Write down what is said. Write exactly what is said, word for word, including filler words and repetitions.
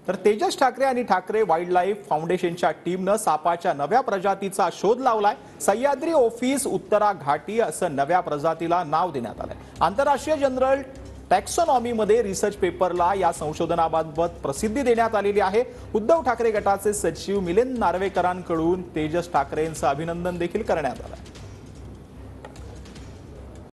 तर तेजस ठाकरे आणि Thackeray wild life फाउंडेशनच्या टीमनं सापाच्या नव्या प्रजातीचा शोध लावलाय। सह्याद्री ऑफिस उत्तरा घाटी असं नव्या प्रजातीला नाव देण्यात आलंय। आंतरराष्ट्रीय जनरल टॅक्सॉनॉमी मध्ये रिसर्च पेपरला या संशोधनाबाबत प्रसिद्धी देण्यात आलेली आहे। उद्धव ठाकरे गटाचे सचिव मिलिंद नार्वेकरांकडून तेजस ठाकरेंचं अभिनंदन देखील करण्यात आलं।